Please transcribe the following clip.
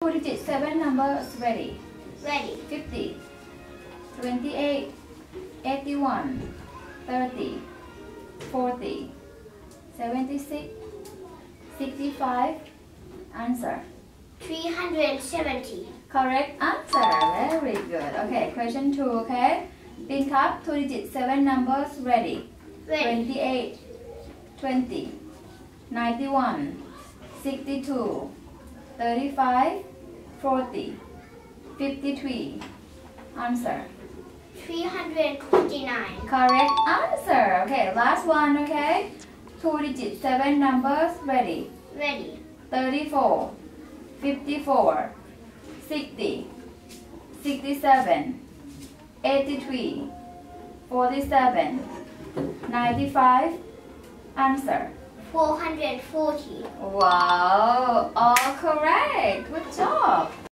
2-digit 7 numbers ready. Ready. 50, 28, 81, 30, 40, 76, 65. Answer. 370. Correct answer. Very good. Okay, question 2. Okay. Think up 2-digit 7 numbers ready. Ready. 28, 20, 91, 62, 35, 40, 53. Answer. 329. Correct answer. Okay, last one. Okay. 2-digit 7 numbers ready. Ready. 34, 54, 60, 67, 83, 47, 95. Answer. 440. Wow, all correct. Good job.